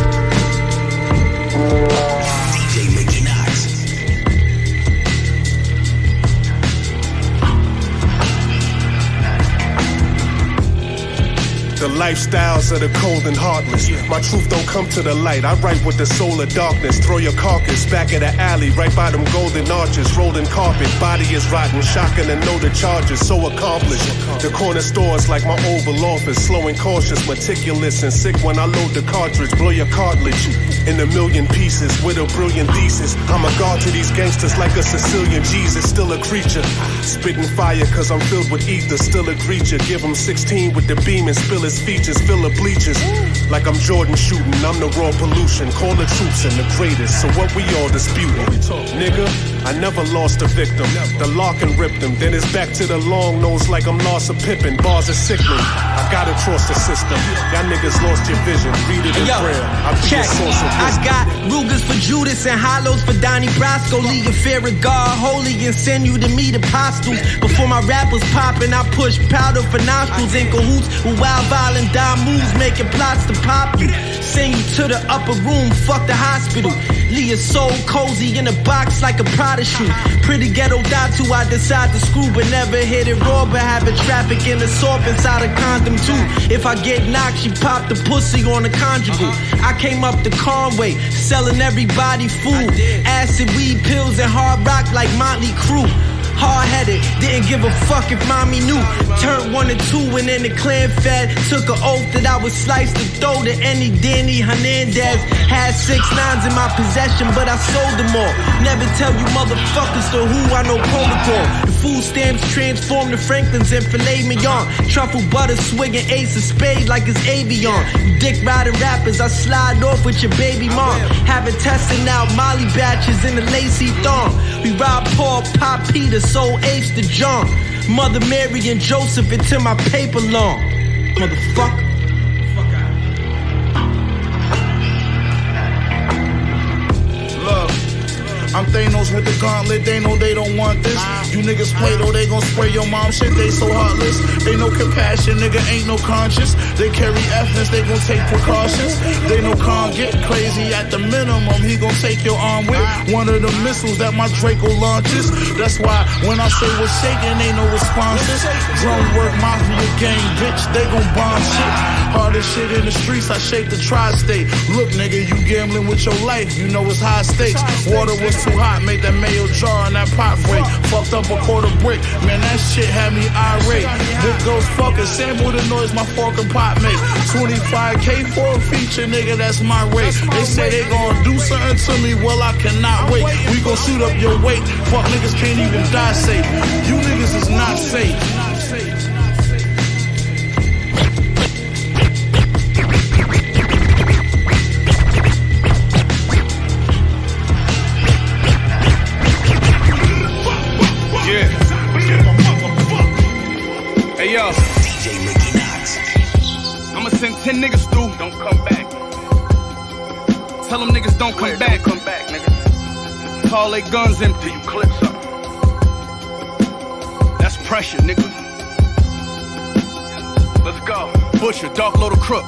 The lifestyles of the cold and heartless. My truth don't come to the light. I write with the soul of darkness. Throw your carcass back at the alley, right by them golden arches. Rolling carpet, body is rotten. Shocking to know the charges, so accomplished. The corner stores like my Oval Office. Slow and cautious, meticulous and sick when I load the cartridge. Blow your cartilage in a million pieces with a brilliant thesis. I'm a god to these gangsters like a Sicilian Jesus. Still a creature, spitting fire cause I'm filled with ether. Still a creature, give him sixteen with the beam and spill his features. Fill the bleachers like I'm Jordan shooting. I'm the raw pollution, call the troops and the greatest. So what we all disputing? Nigga, I never lost a victim. The Larkin ripped them, then it's back to the long nose like I'm Larsa Pippen. Bars are sickening, I gotta trust the system. Y'all niggas lost your vision, read it in Yo, prayer. I be check. a source of I wisdom. got Rugers for Judas and hollows for Donnie Brasco. Leave your fear of God holy and send you to meet apostles. Before my rappers poppin', I push powder for nostrils. In cahoots with wild, violent, dime moves, making plots to pop you. Send you to the upper room, fuck the hospital. Leave your soul cozy in a box like a Prada shoe. Pretty ghetto datu, I decide to screw, but never hit it raw. But having traffic in the soft inside a condom too. If I get knocked, she pop the pussy on a conjugal. I came up the Conway, selling everybody food. Acid, weed, pills, and hard rock like Motley Crue. Hard-headed, didn't give a fuck if mommy knew. Turned one and two and then the clan fed. Took an oath that I would slice the throat to any Danny Hernandez. Had six nines in my possession, but I sold them all. Never tell you motherfuckers to who I know protocol. The food stamps transformed to Franklin's and filet mignon. Truffle butter swigging ace of spades like it's Avion. You dick riding rappers, I slide off with your baby mom. Having testing out Molly batches in the lacy thong. We rob Paul, Pop Peter, sold Ace to John. Mother Mary and Joseph until my paper long. Motherfucker. Look, I'm Thanos with the gauntlet, they know they don't want this. You niggas play though, they gon' spray your mom shit, they so heartless. Ain't no compassion, nigga, ain't no conscience. They carry evidence, they gon' take precautions. They no con get crazy at the minimum. He gon' take your arm with one of the missiles that my Draco launches. That's why when I say what's shaking, ain't no responses. Drone work, mafia gang, bitch, they gon' bomb shit. Hardest shit in the streets, I shake the tri-state. Look, nigga, you gambling with your life, you know it's high stakes. Water was too hot, made that mayo jar and that pot break. Fucked up a quarter brick, man, that shit had me irate. This goes fucker, sample the noise my fork and pot make. twenty-five K for a feature, nigga, that's my rate. They say they gon' do something to me, well, I cannot wait. We gon' shoot up your weight, fuck niggas can't even die safe. You niggas is not safe. Hey yo, D J Mickey Knox. I'ma send ten niggas through. Don't come back. Tell them niggas don't come back. Don't come back, nigga. Call they guns empty. You clips up. That's pressure, nigga. Let's go. Butcher, Dark Loader Crook.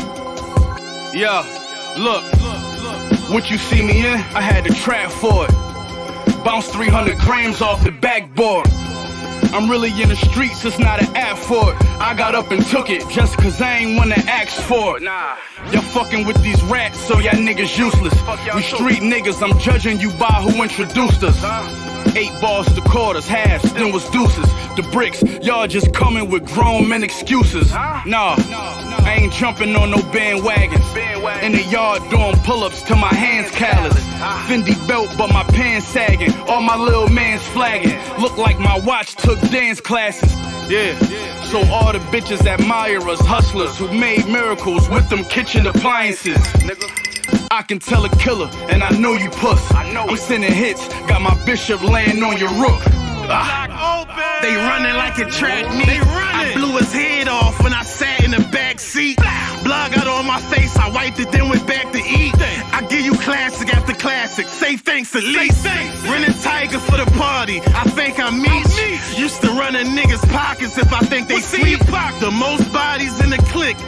Yeah, look. What you see me in, I had to trap for it. Bounce three hundred grams off the backboard. I'm really in the streets, it's not an app for it. I got up and took it, just cause I ain't wanna ask for it. Nah, y'all fucking with these rats, so y'all niggas useless. We street niggas, I'm judging you by who introduced us. Eight balls to quarters, halves, then was deuces. The bricks, y'all just coming with grown men excuses. Nah, I ain't jumping on no bandwagons. In the yard doing pull-ups till my hands callous. Fendi belt, but my pants sagging. All my little mans flagging. Look like my watch took dance classes. Yeah, so all the bitches admire us, hustlers who made miracles with them kitchen appliances. I can tell a killer, and I know you puss. I'm sending hits, got my bishop laying on your rook. Ah. They running like a track meet. I blew his head off when I sat in the back seat. Blood got on my face, I wiped it, then went back to eat. I give you classic after classic, say thanks at least. Renting Tiger for the party, I think I meet. Used to run in niggas' pockets if I think they sweet. The most bodies in the clique.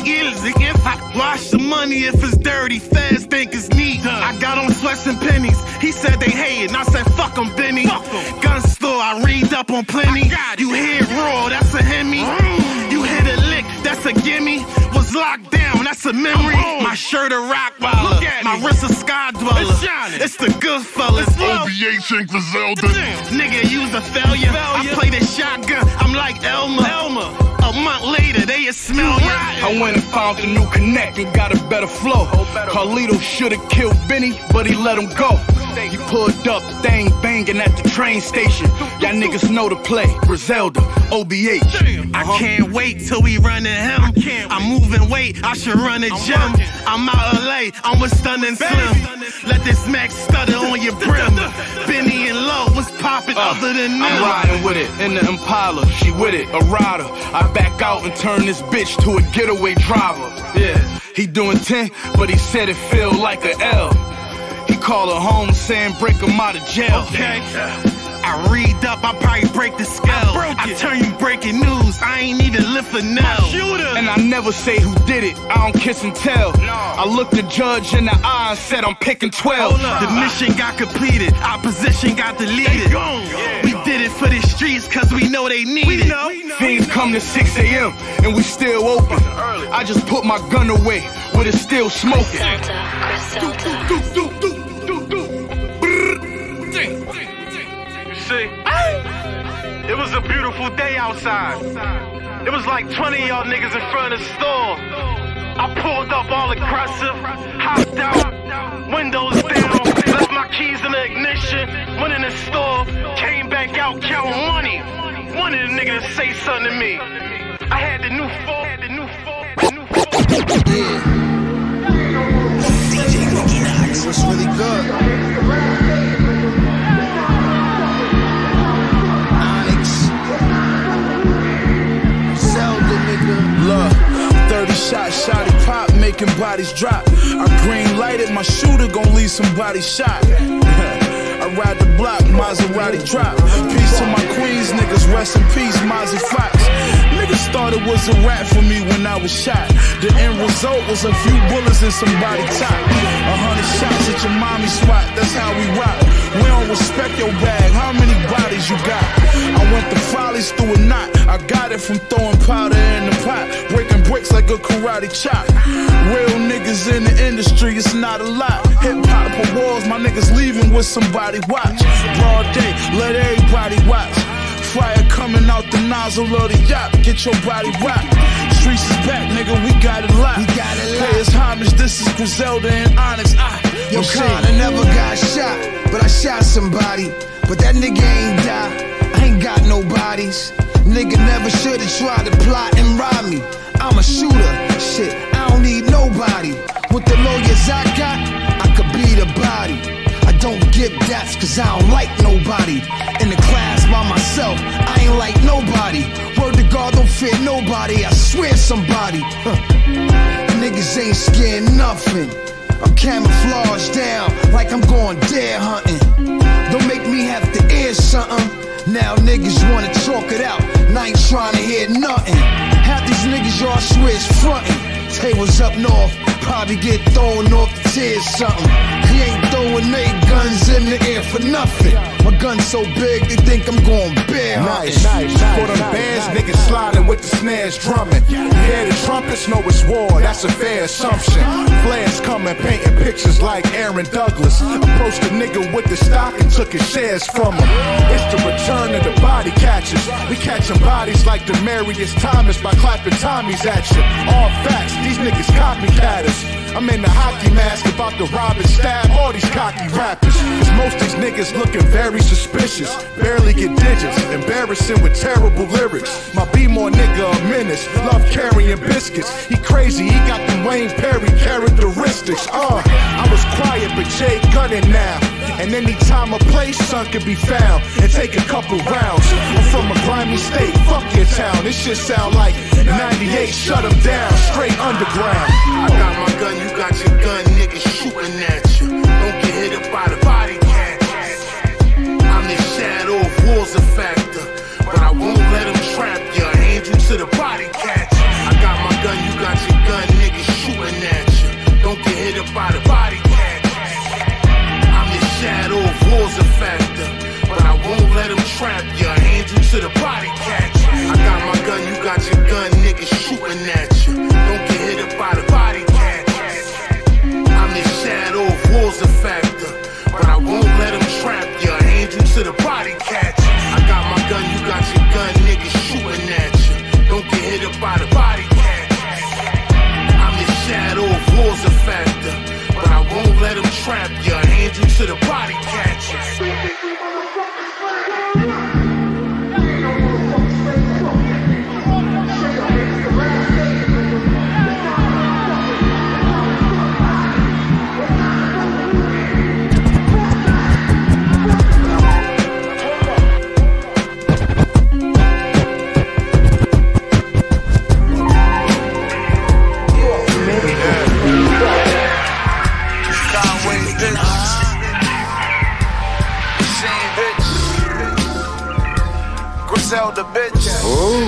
Wash the money if it's dirty, fans think it's neat. I got on sweats and pennies, he said they hated, I said fuck em, Benny. Gun store, I read up on plenty. You hit raw, that's a Hemi. You hit a lick, that's a gimme. Was locked down, that's a memory. My shirt a Rottweiler, my wrist a Sky Dweller. It's the Goodfellas. O B H and Griselda. Nigga, you's a failure. I play the shotgun, I'm like Elmer. Elmer. A month later, they smell ya. I went and found a new connect and got a better flow. Carlito should've killed Benny, but he let him go. He pulled up, thing banging at the train station. Y'all niggas know the play. Griselda, O B H. I can't wait till we run in him. I'm moving weight, I should run a gym. I'm out L A, I'm with Stunning Slim. Let this Max stutter on your brim. Benny and Low, what's poppin' uh, other than them? I'm riding with it in the Impala, she with it, a rider. I back out and turn this bitch to a getaway driver. Yeah, he doing ten, but he said it feel like a L. He called her home saying break him out of jail. Okay. I read up, I probably break the scale. I, I turn you breaking news, I ain't even lift a nail. And I never say who did it, I don't kiss and tell. No. I looked the judge in the eye and said I'm picking twelve. The mission got completed, opposition got deleted. Yeah. We did it for the streets cause we know they need we it. Know. Things come to six A M and we still open. I just put my gun away, but it's still smoking. See, it was a beautiful day outside. It was like twenty of y'all niggas in front of the store. I pulled up all aggressive, hopped out, windows down, left my keys in the ignition, went in the store, came back out counting money. Wanted a nigga to say something to me. I had the new four, had the new four, the new four. D J Mickey Knox. What's really good? Look, thirty shots, shot it pop, making bodies drop. I green lighted, my shooter gon' leave somebody shot. I I ride the block, Maserati drop. Peace to my queens, niggas, rest in peace, Mozzie Fox. Niggas thought it was a rap for me when I was shot. The end result was a few bullets in somebody's top. A hundred shots at your mommy spot, that's how we rock. We don't respect your bag, how many bodies you got? I went to Follies through a knot. I got it from throwing powder in the pot, breaking bricks like a karate chop. Real niggas in the industry, it's not a lot. Hip hop awards, my niggas leaving with somebody watch. Broad day, let everybody watch. Fire coming out the nozzle of the yacht, get your body rocked. Streets is back, nigga, we got it locked. We got it locked. Pay us homage, this is Griselda and Onyx. I, Yo, Khan, I never got shot, but I shot somebody. But that nigga ain't die, I ain't got no bodies. Nigga never should've tried to plot and rob me. I'm a shooter, shit, I don't need nobody. With the lawyers I got, I could be the body. I don't give daps cause I don't like nobody. In the class by myself, I ain't like nobody. Word to God, don't fear nobody, I swear somebody. Huh. Niggas ain't scared nothing. I'm camouflaged down like I'm going deer hunting. Don't make me have to air something. Now niggas wanna talk it out, and I ain't trying to hear nothing. Half these niggas y'all swear is frontin'. Tables up north, probably get thrown off the tears something. He ain't throwing they guns in the air for nothing. My gun's so big, they think I'm going bear hunting. Nice, nice, nice. For them bands, niggas sliding with the snares drumming. You hear the trumpets, know it's war, that's a fair assumption. Flares coming, painting pictures like Aaron Douglas. Approached the nigga with the stock and took his shares from him. It's the return of the body catchers. We catching bodies like Demarius Thomas by clapping Tommies at you. All facts, these niggas copycatters. I'm in the hockey mask about to rob and stab all these cocky rappers. Cause most these niggas looking very suspicious. Barely get digits, embarrassing with terrible lyrics. My B-more nigga a menace, love carrying biscuits. He crazy, he got them Wayne Perry characteristics. Uh, I was quiet but Jay gunning now. And anytime a place, son can be found and take a couple rounds. I'm from a grimy state, fuck your town. This shit sound like ninety-eight, shut them down, straight underground. I got my gun, you got your gun, niggas shooting at you. Don't get hit up by the body catch. I'm the shadow of war's a factor, but I won't let them trap you, hand you to the body catch. I got my gun, you got your gun, niggas shooting at you. Don't get hit up by the body catch. I'm the shadow of war's a factor, but I won't let them trap you, hand you to the body catch. I got my gun, you got your gun, niggas shooting at you. Don't get hit up by the body catch. I'm the shadow of war's a factor, but I won't let them trap you, hand you to the body catch. I got my gun, you got your gun, niggas shooting at you. Don't get hit up by the body catch. I'm the shadow of war's a factor, but I won't let them trap you, hand you to the body catch. Griselda, bitch. Ooh.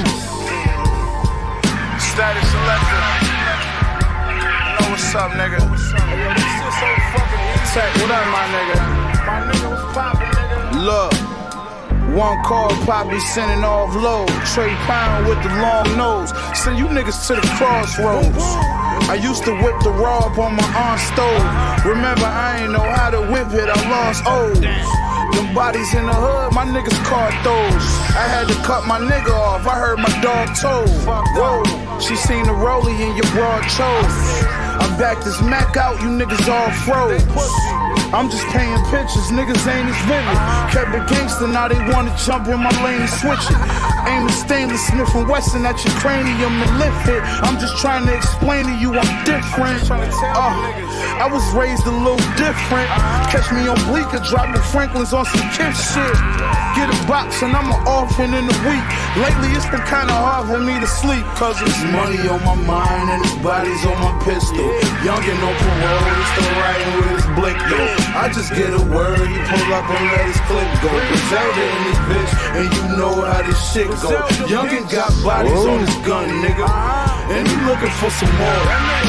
Status selector. You know what's up, nigga? Yo, this shit so fucking easy. Tech, what up, my nigga? My nigga was poppin', nigga. Look, one call, Poppy sending off load. Trey Pound with the long nose. Send you niggas to the crossroads. I used to whip the rob on my aunt's stove. Remember, I ain't know how to whip it, I lost O's. Them bodies in the hood, my niggas caught those. I had to cut my nigga off, I heard my dog told. Whoa, she seen the rollie in your broad chose. I backed this Mac out, you niggas all froze. I'm just painting pictures, niggas ain't as vivid. Kept it gangster, now they wanna jump in my lane and switch it. Aim a stainless Smith and Wesson at your cranium and lift it. I'm just trying to explain to you I'm different. Uh, I was raised a little different. Catch me on Bleecker, dropping Franklin's on some kid shit. Get a box and I'm an orphan in a week. Lately it's been kinda hard for me to sleep, cause it's money on my mind and it's bodies on my pistol. Youngin' on parole, he still riding with his blick, yo. I just get a word, he pull up and let his clip go. Griselda in this bitch, and you know how this shit go. Youngin' got bodies on his gun, nigga, and he looking for some more.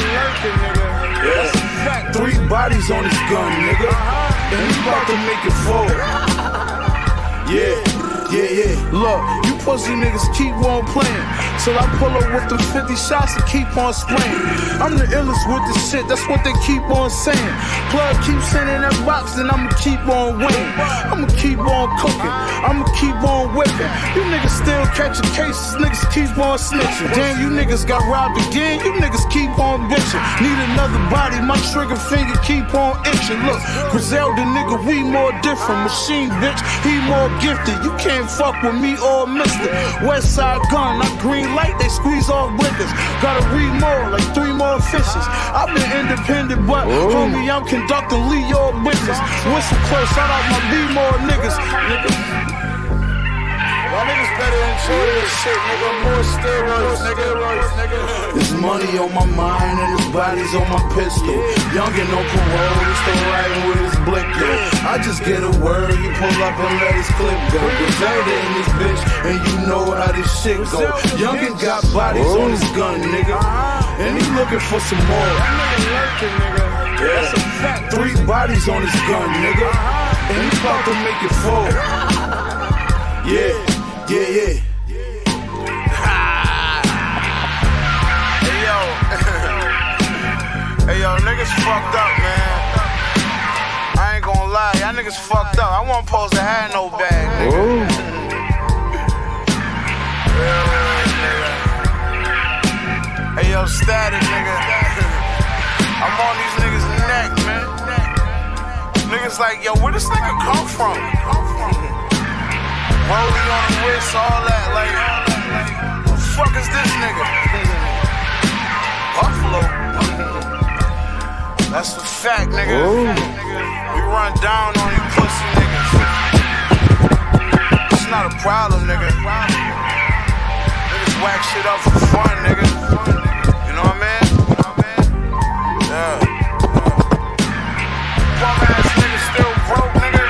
Yeah. Three bodies on his gun, nigga, and he about to make it four. Yeah, yeah, yeah. Look, you pussy niggas keep on playing, so I pull up with the fifty shots and keep on spraying. I'm the illest with the shit, that's what they keep on saying. Plug keep sending that box, and I'ma keep on winning. I'ma keep on cooking, I'ma keep on whipping. You niggas still catching cases, niggas keep on snitching. Damn, you niggas got robbed again, you niggas keep on bitching. Need another body, my trigger finger keep on itching. Look, Griselda nigga, we more different. Machine bitch, he more gifted. You can't fuck with me or mister. West Side gun, I green light, they squeeze off blinkers. Gotta read more, like three more fishes. I've been independent, but Ooh. homie, I'm conducting Lee your business. Whistle close, shout out my Lee more niggas. Nigga. Y'all niggas better enjoy this shit, nigga. More steroids, nigga. nigga. There's money on my mind and his body's on my pistol. Youngin' on parole, he's still riding with his blick, yo. I just get a word, you pull up and let his clip go. Griselda in this bitch, and you know how this shit go. Youngin' got bodies on his gun, nigga, and he looking for some more. Yeah. Three bodies on his gun, nigga, and he about to make it four. Yeah. Yeah, yeah. Hey, yo. Hey, yo, niggas fucked up, man. I ain't gonna lie, y'all niggas fucked up. I wasn't supposed to have no bag, nigga. Hey, yo, Static, nigga. I'm on these niggas' neck, man. Niggas like, yo, where this nigga come from? Rollie on the wrist, all that, like, who the fuck is this nigga? Buffalo. That's a fact, nigga. Ooh. We run down on you pussy niggas. It's not a problem, nigga. Niggas whack shit up for fun, nigga. You know what I mean? Yeah. Bum ass niggas still broke, nigga.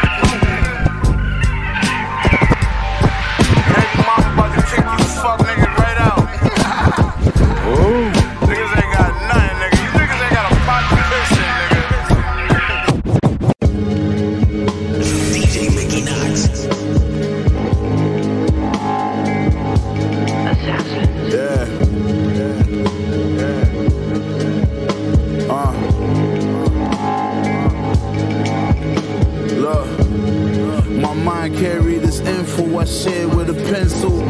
Fuck niggas right out. Ooh. Niggas ain't got nothing, nigga. You niggas ain't got a pot to piss in, nigga. D J Mickey Knox. Yeah. Yeah. Yeah. Uh. Look. My mind carried this info I shared with a pencil.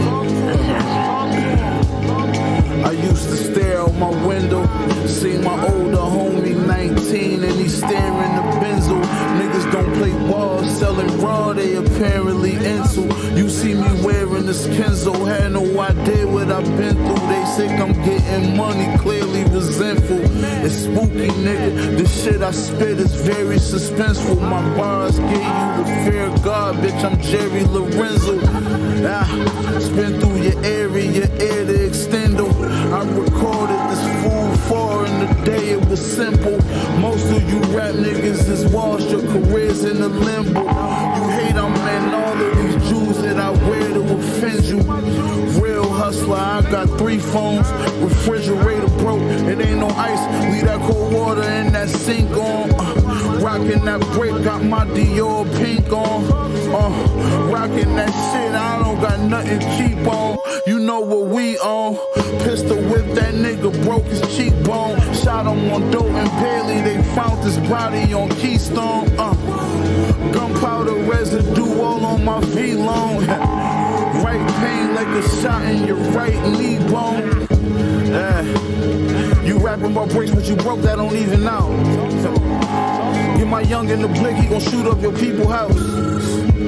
I used to stare out my window, see my older homie nineteen and he's staring the benzo. Niggas don't play ball, selling raw, they apparently into. You see me wearing this Kenzo, had no idea what I've been through. They think I'm getting money, clearly resentful. It's spooky, nigga, the shit I spit is very suspenseful. My bars give you the fear of God, bitch, I'm Jerry Lorenzo. Ah, spin through your area, your air to extendo. I recorded this fool for in the day it was simple. Most of you rap niggas is washed, your careers in the limbo. You hate I'm in all of these Jews that I wear to offend you. Real hustler, I got three phones, refrigerator broke, it ain't no ice. Leave that cold water in that sink on. Uh, rockin' that break, got my Dior pink on. Uh, rockin' that shit, I don't got nothing cheap on. You know what we on. Pistol whip that nigga, broke his cheekbone. Shot him on Doe and Bailey, they found his body on Keystone. Uh, gunpowder residue all on my V-Long. Right pain like a shot in your right knee bone. Yeah. You rapping about bricks, but you broke that don't even out. Get my young in the blick, he gon' shoot up your people's house.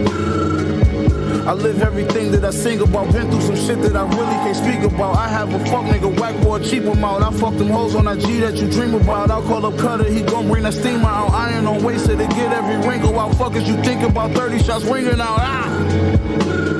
I live everything that I sing about. Been through some shit that I really can't speak about. I have a fuck nigga whack boy, cheap him out. I fuck them hoes on that G that you dream about. I'll call up Cutter, he gon' bring that steamer out. Iron on waist to get every wrinkle out. Fuck as you think about thirty shots ringing out. Ah!